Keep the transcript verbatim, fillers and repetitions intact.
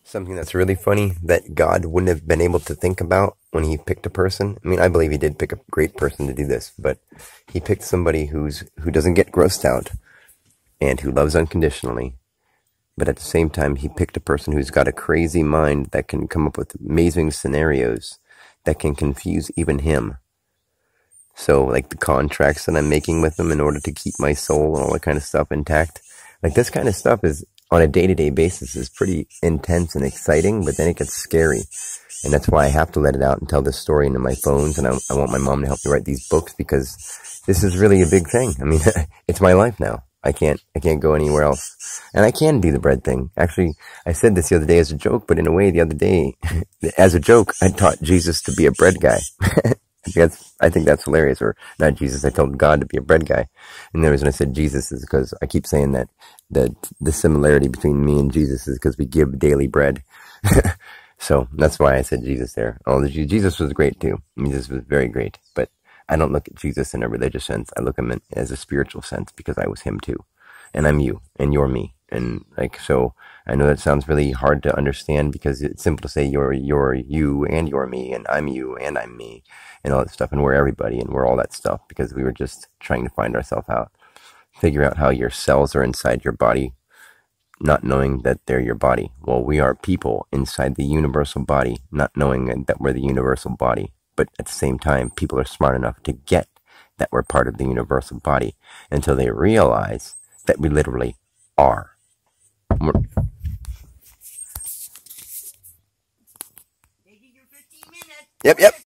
Something that's really funny that God wouldn't have been able to think about when he picked a person. I mean, I believe he did pick a great person to do this, but he picked somebody who's who doesn't get grossed out and who loves unconditionally. But at the same time, he picked a person who's got a crazy mind that can come up with amazing scenarios that can confuse even him. So, like the contracts that I'm making with him in order to keep my soul and all that kind of stuff intact. Like this kind of stuff is on a day-to-day basis is pretty intense and exciting, but then it gets scary. And that's why I have to let it out and tell this story into my phones. And I, I want my mom to help me write these books because this is really a big thing. I mean, it's my life now. I can't, I can't go anywhere else. And I can do the bread thing. Actually, I said this the other day as a joke, but in a way the other day, as a joke, I taught Jesus to be a bread guy. That's, I think that's hilarious. Or not Jesus, I told God to be a bread guy. And the reason I said Jesus is because I keep saying that the, the similarity between me and Jesus is because we give daily bread. So that's why I said Jesus there. Oh, Jesus was great too. Jesus was very great. But I don't look at Jesus in a religious sense. I look at him as a spiritual sense because I was him too. And I'm you and you're me. And like, so I know that sounds really hard to understand because it's simple to say you're, you're you and you're me and I'm you and I'm me and all that stuff. And we're everybody and we're all that stuff because we were just trying to find ourselves out, figure out how your cells are inside your body, not knowing that they're your body. Well, we are people inside the universal body, not knowing that we're the universal body. But at the same time, people are smart enough to get that we're part of the universal body until they realize that we literally are. We're Yep, yep.